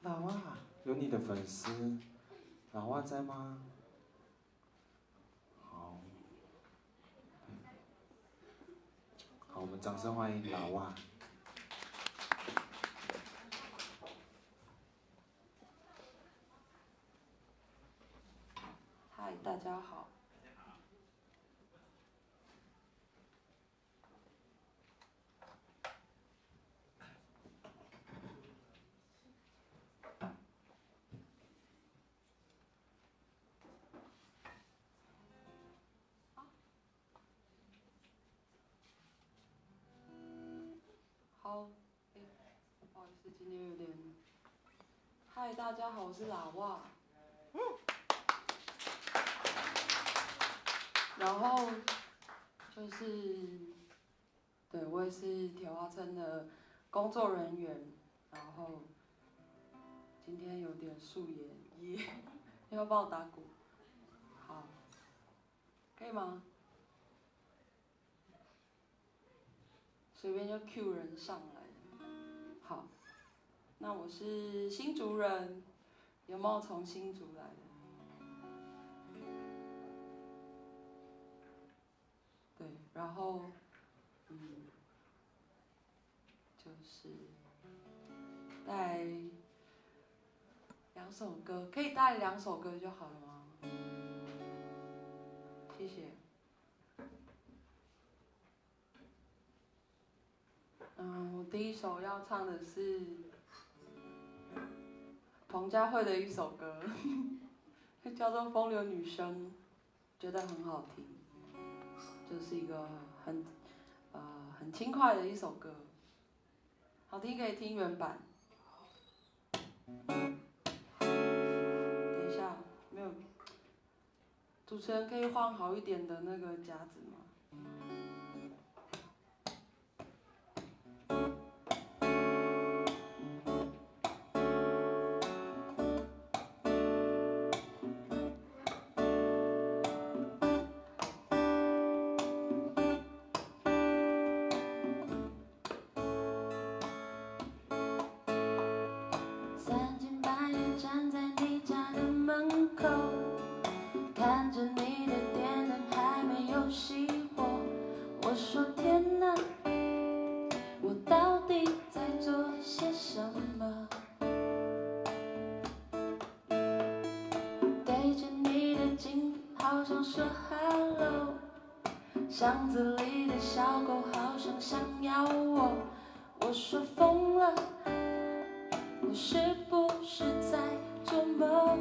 老啊，有你的粉丝，老啊在吗？好，好，我们掌声欢迎老啊。 嗨，大家好。好，不好意思，今天有点。嗨，大家好，我是喇哇。然后就是，对我也是铁花村的工作人员，然后今天有点素颜耶，要不要帮我打鼓？好，可以吗？随便就 Q 人上来。好，那我是新竹人，有没有从新竹来的？对，然后就是带2首歌，可以带2首歌就好了吗？谢谢。我第一首要唱的是彭佳慧的一首歌，叫做《风流女声》，觉得很好听，就是一个很轻快的一首歌，好听可以听原版。等一下，没有，主持人可以换好一点的那个夹子吗？3更半夜站在你家的门口，看着你的电灯还没有熄火，我说天哪，我到底在做些什么？对着你的镜子好想说 hello， 巷子里的小狗好像想咬我，我说疯了，我是不是在做梦？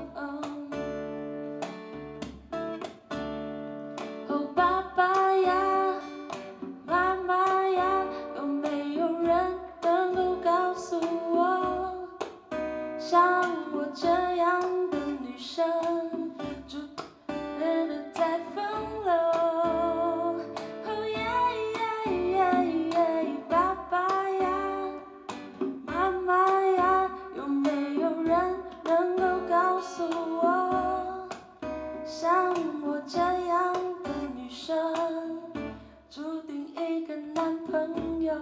哦，爸爸呀，妈妈呀，有没有人能够告诉我，像我这样的女生，就真的在风流？哦耶耶耶耶，爸爸呀，妈妈呀，有没有人能够告诉我，像我这样的女生，注定一个男朋友？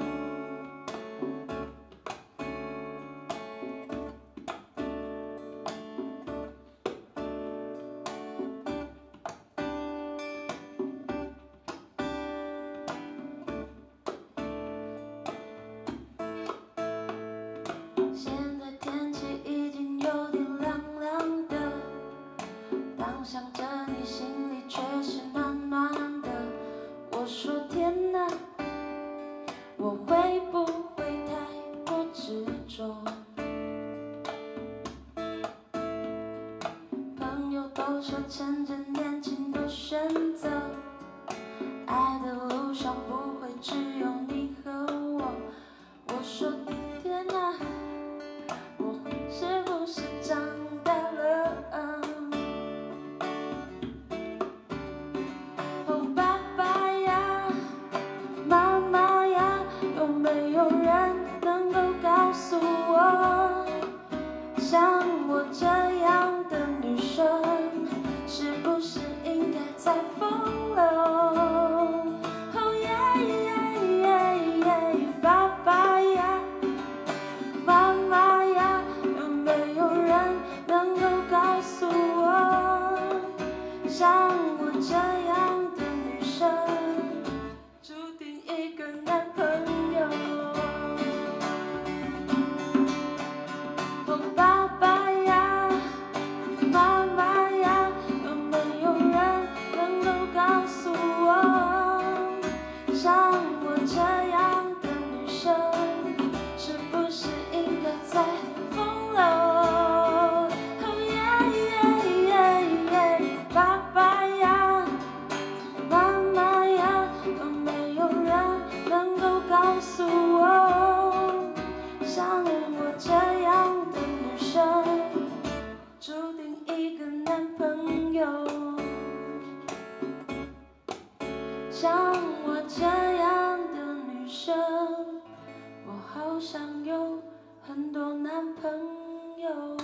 现在天气已经有点凉凉的，当想着你心里却是暖暖的。我说天哪，我会不会太过执着？朋友都说趁着年轻多选择，爱的路上不会只有你和我。我说天哪，我是不是长大了？哦，爸爸呀，妈妈呀，有没有人能够告诉我，像我这样的女生，是不男朋友。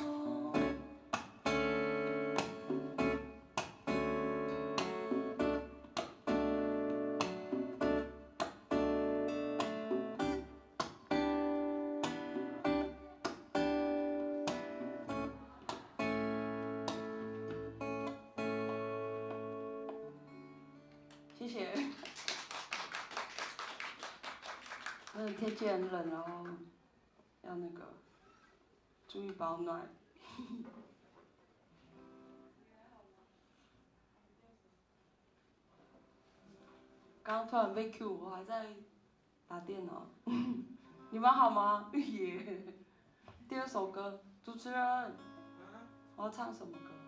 谢谢。天气很冷，然后要那个注意保暖。刚刚突然被 Q， 我还在打电脑。你们好吗？耶。第二首歌，主持人，我要唱什么歌？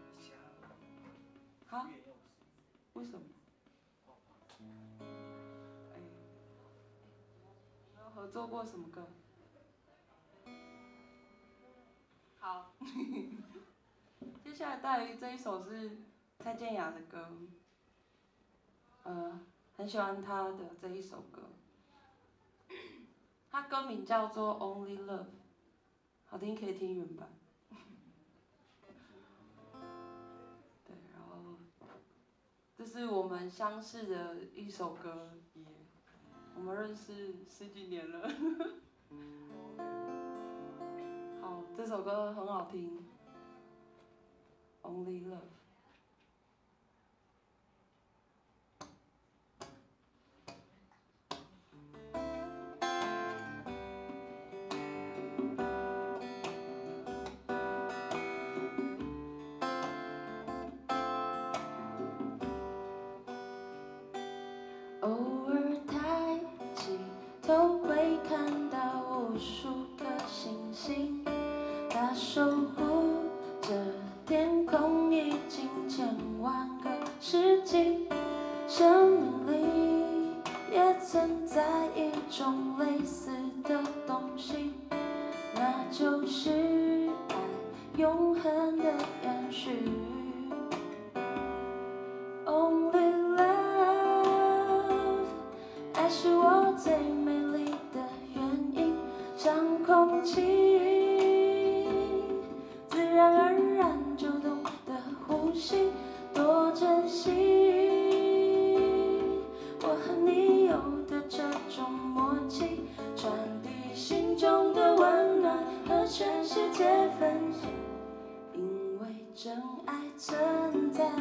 啊？为什么？合作过什么歌？好，接下来带来这一首是蔡健雅的歌，很喜欢她的这一首歌，它歌名叫做《Only Love》，好听可以听原版。对，然后这是我们相识的一首歌，也我们认识10几年了。好，这首歌很好听，《Only Love》。偶尔抬起头会看到无数颗星星，它守护着天空已经千万个世纪。生命里也存在一种类似的东西，那就是爱永恒的延续。Only love， 爱是我最美丽的原因，像空气，自然而然就懂得呼吸，多珍惜。我和你有的这种默契，传递心中的温暖，和全世界分享，因为真爱存在。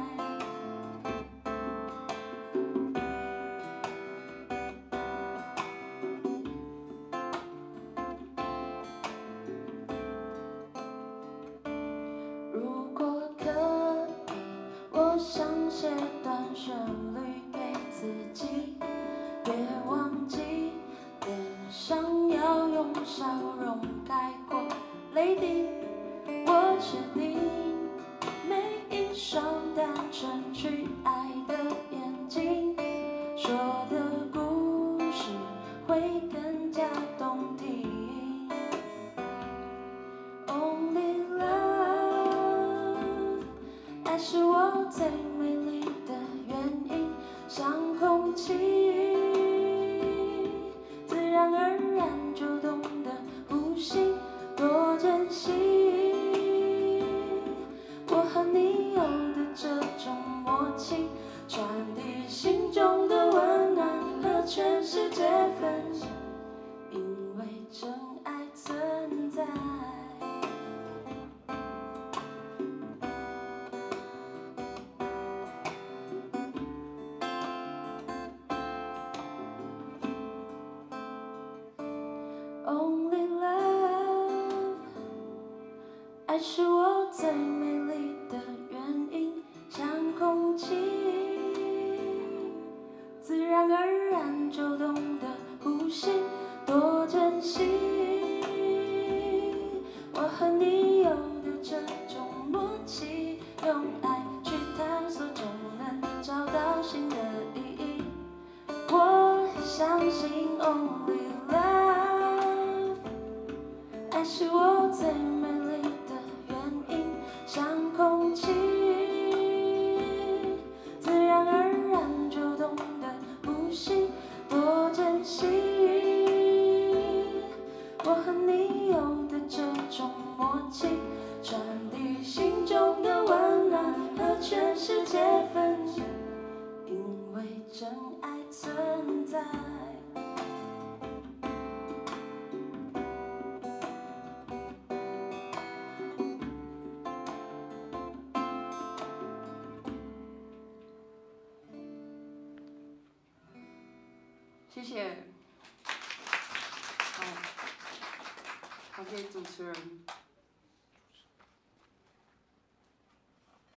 如果可以，我想写段旋律给自己，别忘记脸上要用笑容盖过泪滴。我确定每一双单纯去爱的眼睛，说的故事会更加动听。Only love， 爱是我最美丽的原因，像空气，自然而然就懂得呼吸，多珍惜。我和你有的这种默契，传递心中的温暖，和全世界分享，因为真爱存在。Only love， 爱是我最美丽的原因，像空气，自然而然就懂得呼吸，多珍惜。我和你有的这种默契，用爱去探索，就能找到新的意义。我相信 Only love， 爱是我最美丽的原因，像空气，自然而然就懂得呼吸，多珍惜。我和你有的为真爱存在。谢谢。好，好，给主持人。